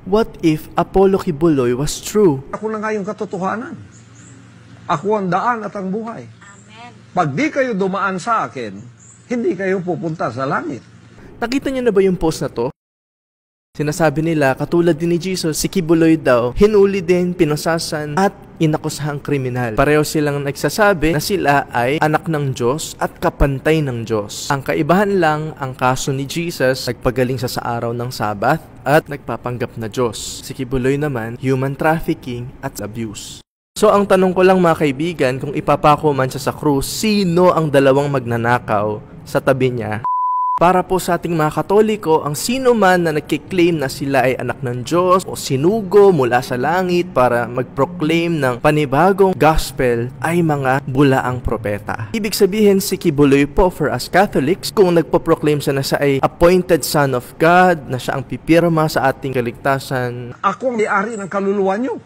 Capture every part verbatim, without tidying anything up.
What if Apollo Kibuloy was true? Ako na nga yung katotohanan. Ako ang daan at ang buhay. Amen. Pag di kayo dumaan sa akin, hindi kayo pupunta sa langit. Nakita niyo na ba yung post na to? Sinasabi nila, katulad din ni Jesus, si Kibuloy daw, hinuli din, pinosasan, at inakusahang kriminal. Pareho silang nagsasabi na sila ay anak ng Diyos at kapantay ng Diyos. Ang kaibahan lang, ang kaso ni Jesus, nagpagaling siya sa araw ng Sabat at nagpapanggap na Diyos. Si Kibuloy naman, human trafficking at abuse. So ang tanong ko lang mga kaibigan, kung ipapako man siya sa krus, sino ang dalawang magnanakaw sa tabi niya? Para po sa ating mga Katoliko, ang sino man na nagkiklaim na sila ay anak ng Diyos o sinugo mula sa langit para mag-proclaim ng panibagong gospel ay mga bulaang propeta. Ibig sabihin si Kibuloy po for us Catholics, kung nagpo-proclaim siya na siya ay appointed son of God, na siya ang pipirma sa ating kaligtasan. Ako ang may-ari ng kaluluwa nyo.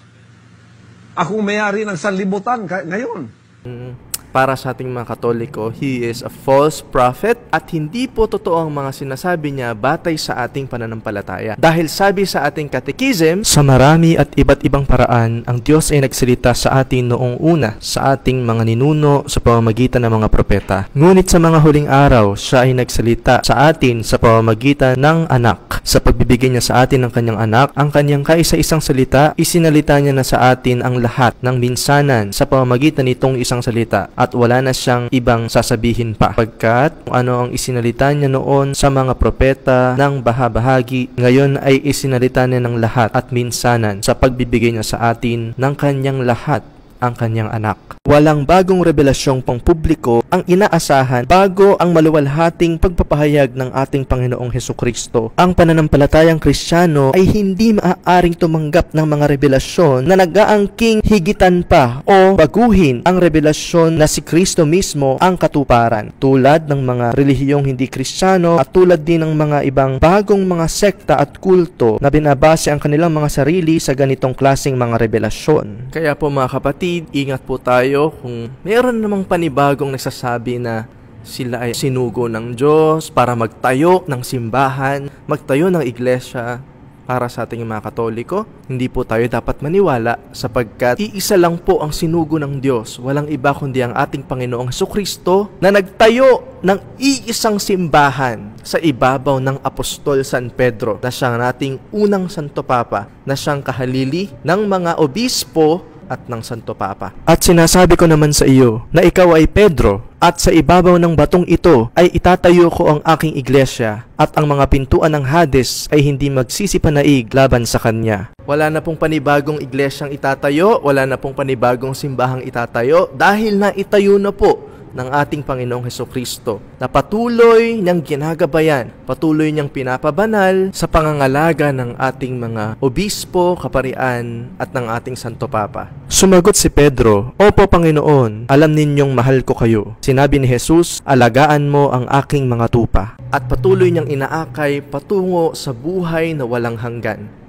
Ako ang may-ari ng sanlibutan ngayon. Hmm. Para sa ating mga Katoliko, he is a false prophet at hindi po totoo ang mga sinasabi niya batay sa ating pananampalataya. Dahil sabi sa ating catechism, sa marami at iba't ibang paraan, ang Diyos ay nagsalita sa atin noong una sa ating mga ninuno sa pamamagitan ng mga propeta. Ngunit sa mga huling araw, siya ay nagsalita sa atin sa pamamagitan ng anak. Sa pagbibigay niya sa atin ng kanyang anak, ang kanyang kaisa-isang salita, isinalita niya na sa atin ang lahat ng minsanan sa pamamagitan nitong isang salita. At wala na siyang ibang sasabihin pa. Pagkat kung ano ang isinalita niya noon sa mga propeta ng bahabahagi, ngayon ay isinalita niya ng lahat at minsanan sa pagbibigay niya sa atin ng kanyang lahat, ang kanyang anak. Walang bagong revelasyong pangpubliko ang inaasahan bago ang maluwalhating pagpapahayag ng ating Panginoong Hesukristo. Ang pananampalatayang Kristiyano ay hindi maaaring tumanggap ng mga revelasyon na nag-aangking higitan pa o baguhin ang revelasyon na si Kristo mismo ang katuparan. Tulad ng mga relihiyong hindi Kristiyano at tulad din ng mga ibang bagong mga sekta at kulto na binabase ang kanilang mga sarili sa ganitong klaseng mga revelasyon. Kaya po mga kapatid, ingat po tayo kung meron namang panibagong nagsasabi na sila ay sinugo ng Diyos para magtayo ng simbahan, magtayo ng iglesia. Para sa ating mga Katoliko, hindi po tayo dapat maniwala sapagkat iisa lang po ang sinugo ng Diyos. Walang iba kundi ang ating Panginoong Hesukristo na nagtayo ng iisang simbahan sa ibabaw ng Apostol San Pedro na siyang nating unang Santo Papa, na siyang kahalili ng mga obispo at ng Santo Papa. At sinasabi ko naman sa iyo na ikaw ay Pedro, at sa ibabaw ng batong ito ay itatayo ko ang aking iglesia, at ang mga pintuan ng Hades ay hindi magsisipanaig laban sa kanya. Wala na pong panibagong iglesyang itatayo, wala na pong panibagong simbahang itatayo, dahil na itayo na po ng ating Panginoong Hesukristo na patuloy niyang ginagabayan, patuloy niyang pinapabanal sa pangangalaga ng ating mga obispo, kaparian at ng ating Santo Papa. Sumagot si Pedro, "Opo Panginoon, alam ninyong mahal ko kayo." Sinabi ni Jesus, "Alagaan mo ang aking mga tupa." At patuloy niyang inaakay patungo sa buhay na walang hanggan.